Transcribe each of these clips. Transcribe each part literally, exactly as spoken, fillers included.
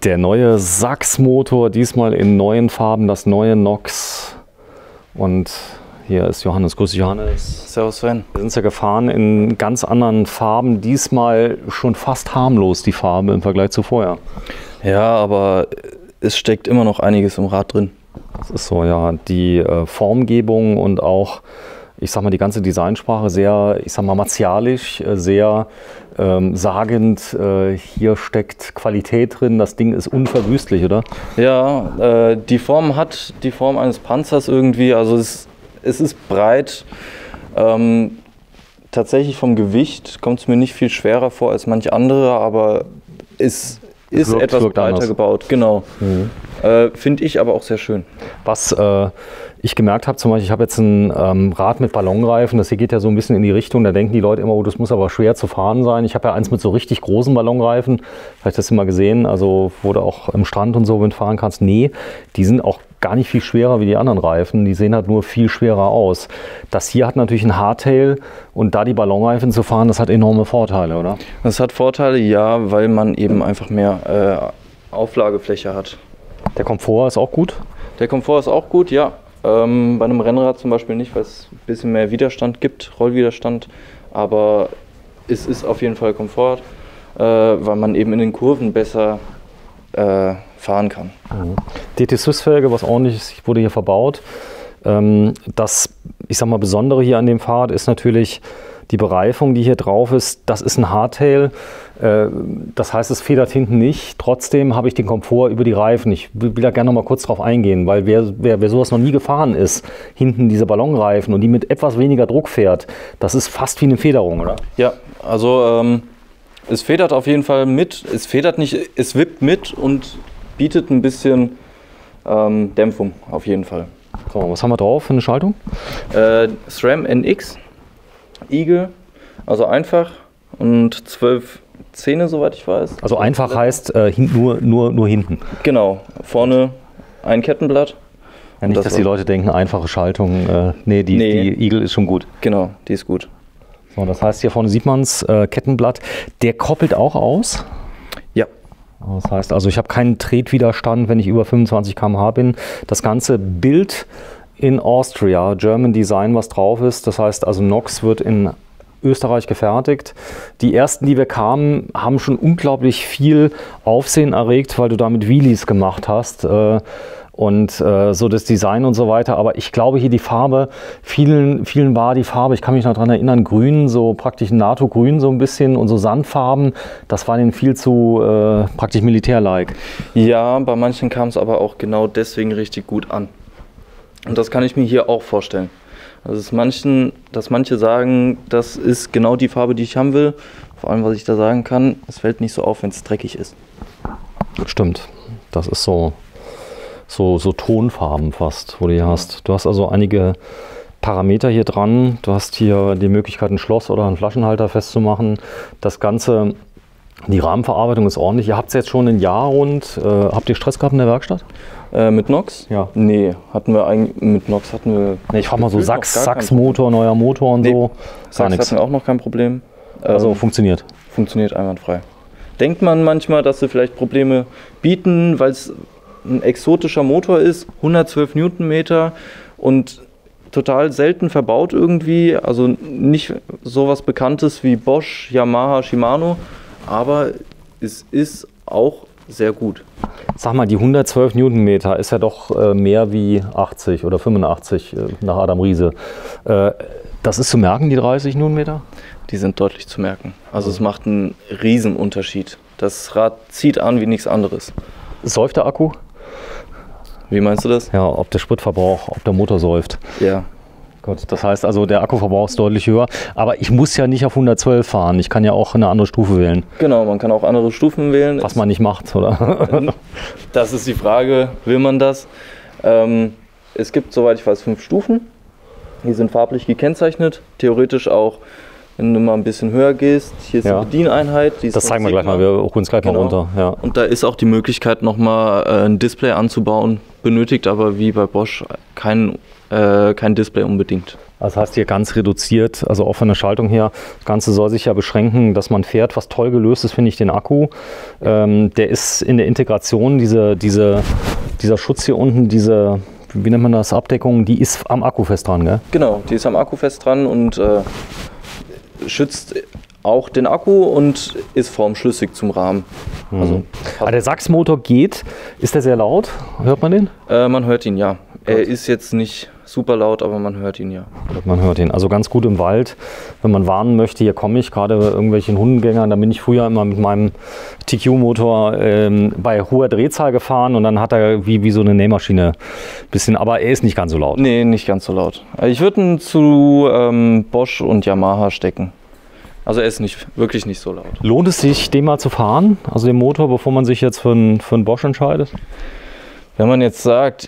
Der neue Sachs-Motor, diesmal in neuen Farben, das neue Nox. Und hier ist Johannes. Grüß dich, Johannes. Servus, Sven. Wir sind ja gefahren in ganz anderen Farben, diesmal schon fast harmlos, die Farbe im Vergleich zu vorher. Ja, aber es steckt immer noch einiges im Rad drin. Das ist so, ja. Die äh, Formgebung und auch, ich sag mal, die ganze Designsprache sehr, ich sag mal, martialisch, äh, sehr ähm, sagend. Äh, hier steckt Qualität drin, das Ding ist unverwüstlich, oder? Ja, äh, die Form hat die Form eines Panzers irgendwie, also es, es ist breit. Ähm, tatsächlich vom Gewicht kommt es mir nicht viel schwerer vor als manche andere, aber es ist wirkt, etwas wirkt breiter anders. gebaut, genau. Mhm. Äh, finde ich aber auch sehr schön. Was äh, ich gemerkt habe, zum Beispiel, ich habe jetzt ein ähm, Rad mit Ballonreifen, das hier geht ja so ein bisschen in die Richtung, da denken die Leute immer, oh, das muss aber schwer zu fahren sein. Ich habe ja eins mit so richtig großen Ballonreifen, vielleicht hast du mal gesehen, also wo du auch im Strand und so mitfahren kannst. Nee, die sind auch gar nicht viel schwerer wie die anderen Reifen, die sehen halt nur viel schwerer aus. Das hier hat natürlich ein Hardtail und da die Ballonreifen zu fahren, das hat enorme Vorteile, oder? Das hat Vorteile, ja, weil man eben einfach mehr äh, Auflagefläche hat. Der Komfort ist auch gut? Der Komfort ist auch gut, ja. Ähm, bei einem Rennrad zum Beispiel nicht, weil es ein bisschen mehr Widerstand gibt, Rollwiderstand. Aber es ist auf jeden Fall Komfort, äh, weil man eben in den Kurven besser äh, fahren kann. Mhm. D T-Swiss-Felge, was ordentliches, wurde hier verbaut. Ähm, das, ich sag mal, Besondere hier an dem Fahrrad ist natürlich die Bereifung, die hier drauf ist. Das ist ein Hardtail. Äh, das heißt, es federt hinten nicht. Trotzdem habe ich den Komfort über die Reifen. Ich will da gerne noch mal kurz drauf eingehen, weil wer, wer, wer sowas noch nie gefahren ist, hinten diese Ballonreifen und die mit etwas weniger Druck fährt, das ist fast wie eine Federung, oder? Ja, also ähm, es federt auf jeden Fall mit. Es federt nicht, es wippt mit und bietet ein bisschen ähm, Dämpfung auf jeden Fall. So, was haben wir drauf für eine Schaltung? Äh, SRAM N X, Eagle, also einfach und zwölf Zähne, soweit ich weiß. Also einfach heißt äh, nur, nur, nur hinten. Genau, vorne ein Kettenblatt. Ja, nicht, das dass die Leute denken, einfache Schaltung. Äh, nee, die, nee, die Eagle ist schon gut. Genau, die ist gut. So, das heißt, hier vorne sieht man es, äh, Kettenblatt. Der koppelt auch aus? Ja. Das heißt, also ich habe keinen Tretwiderstand, wenn ich über fünfundzwanzig Kilometer pro Stunde bin. Das ganze Bild in Austria, German Design, was drauf ist. Das heißt, also Nox wird in Österreich gefertigt. Die ersten, die wir kamen, haben schon unglaublich viel Aufsehen erregt, weil du damit Wheelies gemacht hast. Äh, und äh, so das Design und so weiter. Aber ich glaube hier die Farbe, vielen, vielen war die Farbe, ich kann mich noch daran erinnern, grün, so praktisch NATO-grün so ein bisschen und so Sandfarben, das war denen viel zu äh, praktisch militär-like. Ja, bei manchen kam es aber auch genau deswegen richtig gut an. Und das kann ich mir hier auch vorstellen. Also dass, manchen, dass manche sagen, das ist genau die Farbe, die ich haben will. Vor allem, was ich da sagen kann, es fällt nicht so auf, wenn es dreckig ist. Stimmt, das ist so... So, so Tonfarben fast, wo du hier hast. Du hast also einige Parameter hier dran. Du hast hier die Möglichkeit, ein Schloss oder einen Flaschenhalter festzumachen. Das Ganze, die Rahmenverarbeitung ist ordentlich. Ihr habt es jetzt schon ein Jahr rund. Äh, habt ihr Stress gehabt in der Werkstatt? Äh, mit Nox? Ja. Nee, hatten wir eigentlich, mit Nox hatten wir... Nee, ich frage mal so, Sachs, Sachs-Motor, neuer Motor und nee, so. Gar nichts. Hatten wir auch noch kein Problem. Also ähm, funktioniert? Funktioniert einwandfrei. Denkt man manchmal, dass sie vielleicht Probleme bieten, weil es ein exotischer Motor ist, hundertzwölf Newtonmeter und total selten verbaut irgendwie, also nicht sowas Bekanntes wie Bosch, Yamaha, Shimano, aber es ist auch sehr gut. Sag mal, die hundertzwölf Newtonmeter ist ja doch äh, mehr wie achtzig oder fünfundachtzig äh, nach Adam Riese. Äh, das ist zu merken, die dreißig Newtonmeter? Die sind deutlich zu merken. Also es macht einen riesen Unterschied. Das Rad zieht an wie nichts anderes. Säuft der Akku? Wie meinst du das? Ja, ob der Spritverbrauch, ob der Motor säuft. Ja. Gut, das heißt also, der Akkuverbrauch ist deutlich höher. Aber ich muss ja nicht auf hundertzwölf fahren. Ich kann ja auch eine andere Stufe wählen. Genau, man kann auch andere Stufen wählen. Was man nicht macht, oder? Das ist die Frage, will man das? Ähm, es gibt, soweit ich weiß, fünf Stufen. Die sind farblich gekennzeichnet. Theoretisch auch, wenn du mal ein bisschen höher gehst. Hier ist ja eine Bedieneinheit. Die ist das zeigen wir gleich mal, wir holen uns gleich genau mal runter. Ja. Und da ist auch die Möglichkeit, nochmal äh, ein Display anzubauen. Benötigt aber wie bei Bosch keinen äh, kein Display unbedingt. Das heißt hier ganz reduziert, also auch von der Schaltung her. Das Ganze soll sich ja beschränken, dass man fährt. Was toll gelöst ist, finde ich, den Akku. Ähm, der ist in der Integration, diese, diese, dieser Schutz hier unten, diese, wie nennt man das, Abdeckung, die ist am Akku fest dran, gell? Genau, die ist am Akku fest dran und äh, schützt auch den Akku und ist formschlüssig zum Rahmen. Mhm. Also, Aber der Sachs-Motor geht. Ist der sehr laut? Hört man den? Äh, man hört ihn, ja. Er ist jetzt nicht super laut, aber man hört ihn, ja. Man hört ihn. Also ganz gut im Wald, wenn man warnen möchte, hier komme ich, gerade bei irgendwelchen Hundengängern, da bin ich früher immer mit meinem T Q-Motor ähm, bei hoher Drehzahl gefahren und dann hat er wie, wie so eine Nähmaschine ein bisschen, aber er ist nicht ganz so laut. Nee, nicht ganz so laut. Ich würde ihn zu ähm, Bosch und Yamaha stecken. Also er ist nicht, wirklich nicht so laut. Lohnt es sich, den mal zu fahren, also den Motor, bevor man sich jetzt für einen, für einen Bosch entscheidet? Wenn man jetzt sagt,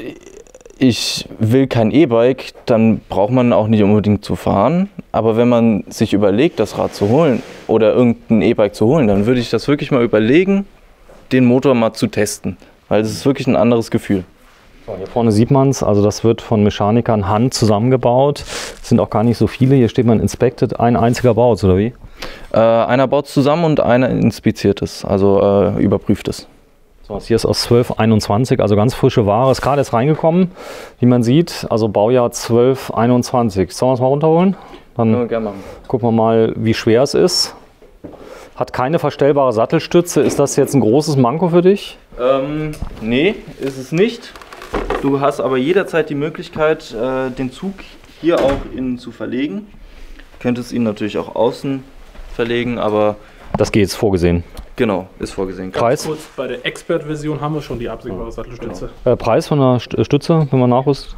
ich will kein E-Bike, dann braucht man auch nicht unbedingt zu fahren. Aber wenn man sich überlegt, das Rad zu holen oder irgendein E-Bike zu holen, dann würde ich das wirklich mal überlegen, den Motor mal zu testen. Weil das ist wirklich ein anderes Gefühl. So, hier vorne sieht man es, also das wird von Mechanikern Hand zusammengebaut. Es sind auch gar nicht so viele. Hier steht man Inspected, ein einziger baut, oder wie? Äh, einer baut zusammen und einer inspiziert es, also äh, überprüft es. So, das hier ist aus zwölf einundzwanzig, also ganz frische Ware. Ist gerade erst reingekommen, wie man sieht. Also Baujahr zwölf einundzwanzig. Sollen wir es mal runterholen? Dann Ja, gerne machen. gucken wir mal, wie schwer es ist. Hat keine verstellbare Sattelstütze. Ist das jetzt ein großes Manko für dich? Ähm, nee, ist es nicht. Du hast aber jederzeit die Möglichkeit, äh, den Zug hier auch innen zu verlegen. Du könntest ihn natürlich auch außen verlegen, aber Das geht, ist vorgesehen. genau, ist vorgesehen. Preis? Kurz, bei der Expert-Version haben wir schon die absehbare Sattelstütze. Äh, Preis von der St- Stütze, wenn man nachrüstet?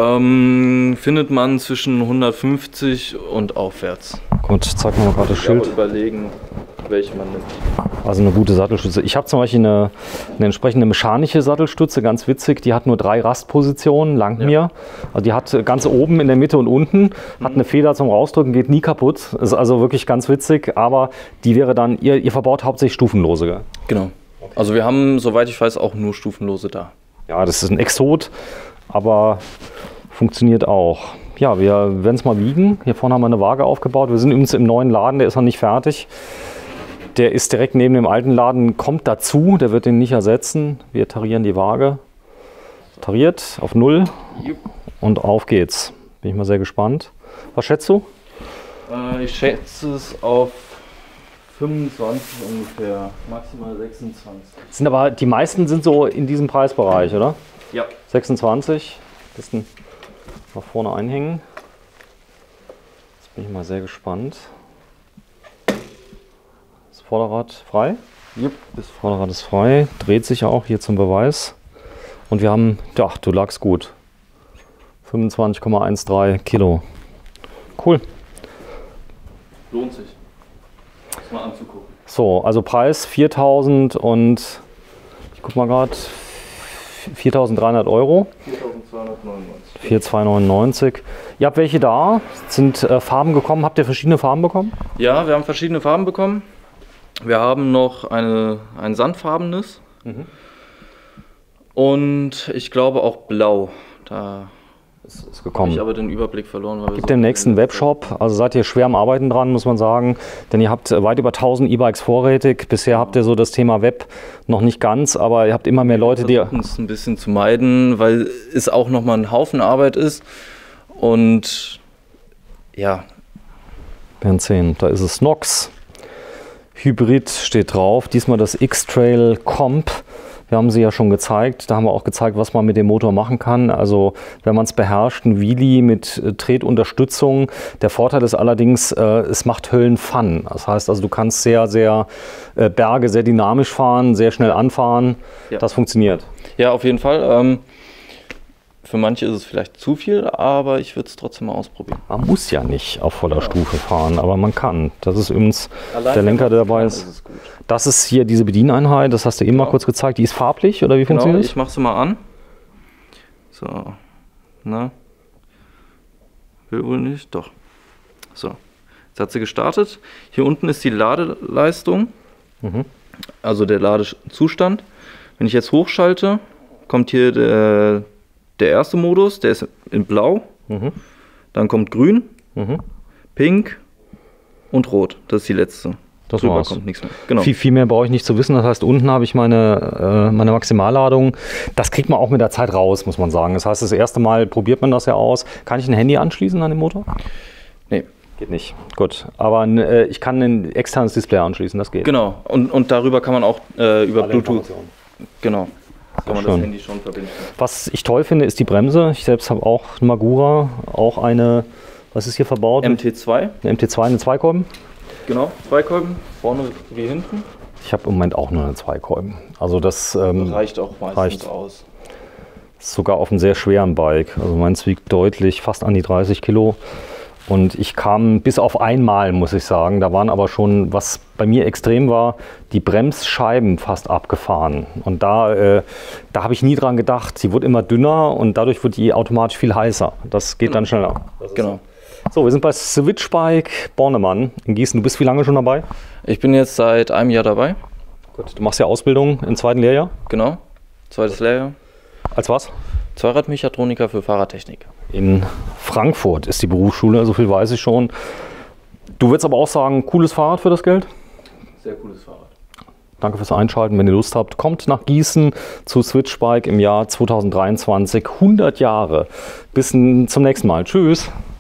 Ähm, findet man zwischen hundertfünfzig und aufwärts. Gut, zeig mal gerade das Ich kann Schild. mal überlegen, welche man nimmt. Also eine gute Sattelstütze. Ich habe zum Beispiel eine, eine entsprechende mechanische Sattelstütze, ganz witzig. Die hat nur drei Rastpositionen, langt Ja. mir. Also die hat ganz oben, in der Mitte und unten, hat eine Feder zum Rausdrücken, geht nie kaputt. Ist also wirklich ganz witzig, aber die wäre dann, ihr, ihr verbaut hauptsächlich stufenlose, gell? Genau. Also wir haben, soweit ich weiß, auch nur stufenlose da. Ja, das ist ein Exot, aber funktioniert auch. Ja, wir werden es mal wiegen. Hier vorne haben wir eine Waage aufgebaut. Wir sind übrigens im neuen Laden, der ist noch nicht fertig. Der ist direkt neben dem alten Laden, kommt dazu, der wird den nicht ersetzen. Wir tarieren die Waage. Tariert auf null und auf geht's. Bin ich mal sehr gespannt. Was schätzt du? Äh, ich schätze es auf fünfundzwanzig ungefähr, maximal sechsundzwanzig. Sind aber, die meisten sind so in diesem Preisbereich, oder? Ja. sechsundzwanzig. Bisschen nach vorne einhängen. Jetzt bin ich mal sehr gespannt. Das Vorderrad frei? Yep. Das Vorderrad ist frei, dreht sich auch hier zum Beweis. Und wir haben, ja, du lagst gut. fünfundzwanzig Komma dreizehn Kilo. Cool. Lohnt sich. Das mal anzugucken. So, also Preis viertausend und ich guck mal gerade, viertausenddreihundert Euro. viertausendzweihundertneunundneunzig. viertausendzweihundertneunundneunzig. Ihr habt welche da? Sind äh, Farben gekommen? Habt ihr verschiedene Farben bekommen? Ja, wir haben verschiedene Farben bekommen. Wir haben noch eine, ein sandfarbenes Mhm. und ich glaube auch blau. Da Ist, ist habe gekommen. ich aber den Überblick verloren. Weil wir Gibt so demnächst einen Webshop, also seid ihr schwer am Arbeiten dran, muss man sagen, denn ihr habt weit über tausend E-Bikes vorrätig. Bisher habt ihr so das Thema Web noch nicht ganz, aber ihr habt immer mehr Leute, die... Wir versuchen es ein bisschen zu meiden, weil es auch nochmal ein Haufen Arbeit ist und ja, werden sehen, da ist es Nox. Hybrid steht drauf, diesmal das X-Trail Comp. Wir haben sie ja schon gezeigt, da haben wir auch gezeigt, was man mit dem Motor machen kann. Also wenn man es beherrscht, ein Wheelie mit äh, Tretunterstützung. Der Vorteil ist allerdings, äh, es macht Höllen-Fun. Das heißt also, du kannst sehr, sehr äh, Berge sehr dynamisch fahren, sehr schnell anfahren. Ja. Das funktioniert. ja, auf jeden Fall. Ähm, für manche ist es vielleicht zu viel, aber ich würde es trotzdem mal ausprobieren. Man muss ja nicht auf voller Stufe fahren, aber man kann. Das ist übrigens Allein der Lenker, der wenn man dabei kann, ist. es gut. Das ist hier diese Bedieneinheit, das hast du eben mal Genau. kurz gezeigt. Die ist farblich oder wie Genau, funktioniert ich mache sie mal an. So, na, will wohl nicht, doch. So, jetzt hat sie gestartet. Hier unten ist die Ladeleistung, Mhm. also der Ladezustand. Wenn ich jetzt hochschalte, kommt hier der, der erste Modus, der ist in blau. Mhm. Dann kommt grün, Mhm. pink und rot. Das ist die letzte. Das Drüber war's. kommt nichts mehr. Genau. Viel, viel mehr brauche ich nicht zu wissen. Das heißt, unten habe ich meine, äh, meine Maximalladung. Das kriegt man auch mit der Zeit raus, muss man sagen. Das heißt, das erste Mal probiert man das ja aus. Kann ich ein Handy anschließen an den Motor? Nee. Geht nicht. Gut. Aber äh, ich kann ein externes Display anschließen, das geht. Genau. Und, und darüber kann man auch äh, über Alle Bluetooth. Informationen. Genau. Kann man schön. das Handy schon verbinden. Was ich toll finde, ist die Bremse. Ich selbst habe auch eine Magura, auch eine, was ist hier verbaut? M T zwei. Eine M T zwei, eine Zweikolben. Genau. Zwei Kolben. Vorne wie hinten. Ich habe im Moment auch nur eine Zweikolben. Also das ähm, Reicht auch meistens reicht. aus. ist sogar auf einem sehr schweren Bike. Also meins wiegt deutlich, fast an die dreißig Kilo. Und ich kam bis auf einmal, muss ich sagen, da waren aber schon, was bei mir extrem war, die Bremsscheiben fast abgefahren. Und da, äh, da habe ich nie dran gedacht. Sie wurde immer dünner und dadurch wird die automatisch viel heißer. Das geht dann schneller. Genau. So, wir sind bei Switchbike Bornemann in Gießen. Du bist wie lange schon dabei? Ich bin jetzt seit einem Jahr dabei. Gut, du machst ja Ausbildung im zweiten Lehrjahr. Genau. Zweites Lehrjahr. Als was? Zweiradmechatroniker für Fahrradtechnik. In Frankfurt ist die Berufsschule, so viel weiß ich schon. Du würdest aber auch sagen, cooles Fahrrad für das Geld? Sehr cooles Fahrrad. Danke fürs Einschalten. Wenn ihr Lust habt, kommt nach Gießen zu Switchbike im Jahr zweitausenddreiundzwanzig. hundert Jahre. Bis zum nächsten Mal. Tschüss.